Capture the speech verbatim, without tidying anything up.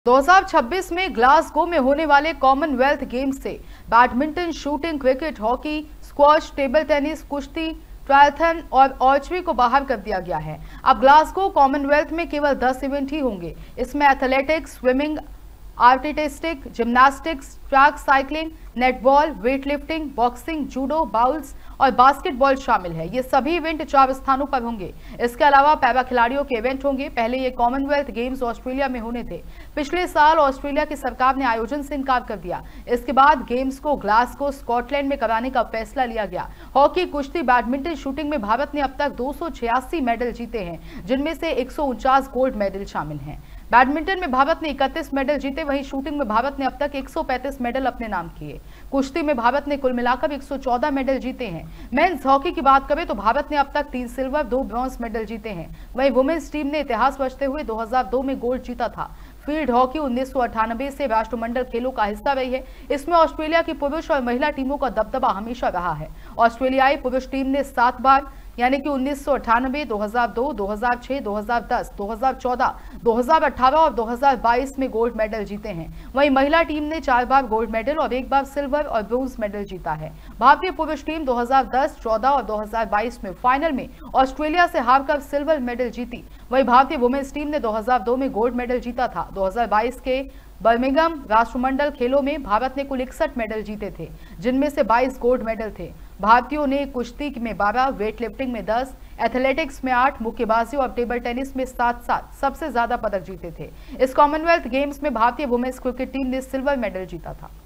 दो हज़ार छब्बीस में ग्लासगो में होने वाले कॉमनवेल्थ गेम्स से badminton, shooting, cricket, hockey, squash, table tennis, कुश्ती, ट्रायथन और आर्चरी को बाहर कर दिया गया है। अब ग्लासगो कॉमनवेल्थ में केवल दस इवेंट ही होंगे। इसमें athletics, swimming, artistic, gymnastics, track cycling, netball, weightlifting, boxing, judo, bowls और बास्केटबॉल शामिल है। ये सभी इवेंट चार स्थानों पर होंगे। इसके अलावा पैरा खिलाड़ियों के इवेंट होंगे। पहले ये कॉमनवेल्थ गेम्स ऑस्ट्रेलिया में होने थे। पिछले साल ऑस्ट्रेलिया की सरकार ने आयोजन से इनकार कर दिया। इसके बाद गेम्स को ग्लासगो, स्कॉटलैंड में कराने का फैसला लिया गया। हॉकी, कुश्ती, बैडमिंटन, शूटिंग में भारत ने अब तक दो सौ छियासी मेडल जीते हैं, जिनमें से एक सौ उनचास गोल्ड मेडल शामिल हैं। बैडमिंटन में भारत ने इकतीस मेडल जीते, वहीं शूटिंग में भारत ने अब तक एक सौ पैंतीस मेडल अपने नाम किए। कुश्ती में भारत ने कुल मिलाकर एक सौ चौदह मेडल जीते हैं। मेंस हॉकी की बात करें तो भारत ने अब तक तीन सिल्वर, दो ब्रॉन्ज मेडल जीते हैं। वहीं वुमेन्स टीम ने इतिहास रचते हुए दो हज़ार दो में गोल्ड जीता था। फील्ड हॉकी उन्नीस सौ अट्ठानबे से राष्ट्रमंडल खेलों का हिस्सा रही है। इसमें ऑस्ट्रेलिया की पुरुष और महिला टीमों का दबदबा हमेशा रहा है। ऑस्ट्रेलियाई पुरुष टीम ने सात बार यानी कि उन्नीस सौ अट्ठानबे, दो हज़ार दो, दो हज़ार छह, दो हज़ार दस, दो हज़ार चौदह, दो हज़ार अठारह और दो हज़ार बाईस में गोल्ड मेडल जीते हैं। वहीं महिला टीम ने चार बार गोल्ड मेडल और एक बार सिल्वर और ब्रोंज मेडल जीता है। भारतीय पुरुष टीम दो हज़ार दस, चौदह और दो हज़ार बाईस में फाइनल में ऑस्ट्रेलिया से हारकर सिल्वर मेडल जीती। वहीं भारतीय वुमेन्स टीम ने दो हज़ार दो में गोल्ड मेडल जीता था। दो हज़ार बाईस के बर्मिंघम राष्ट्रमंडल खेलों में भारत ने कुल इकसठ मेडल जीते थे, जिनमें से बाईस गोल्ड मेडल थे। भारतीयों ने कुश्ती में बारह, वेटलिफ्टिंग में दस, एथलेटिक्स में आठ, मुक्केबाजी और टेबल टेनिस में सात सात सबसे ज्यादा पदक जीते थे। इस कॉमनवेल्थ गेम्स में भारतीय वुमेन्स क्रिकेट टीम ने सिल्वर मेडल जीता था।